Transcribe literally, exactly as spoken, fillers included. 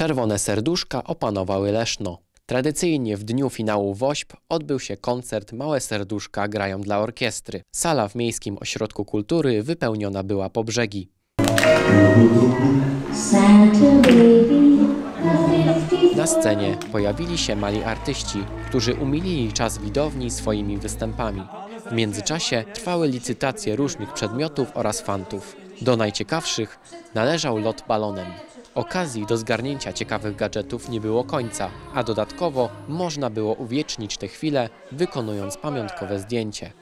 Czerwone serduszka opanowały Leszno. Tradycyjnie w dniu finału WOŚP odbył się koncert Małe serduszka grają dla orkiestry. Sala w Miejskim Ośrodku Kultury wypełniona była po brzegi. Na scenie pojawili się mali artyści, którzy umilili czas widowni swoimi występami. W międzyczasie trwały licytacje różnych przedmiotów oraz fantów. Do najciekawszych należał lot balonem. Okazji do zgarnięcia ciekawych gadżetów nie było końca, a dodatkowo można było uwiecznić te chwile, wykonując pamiątkowe zdjęcie.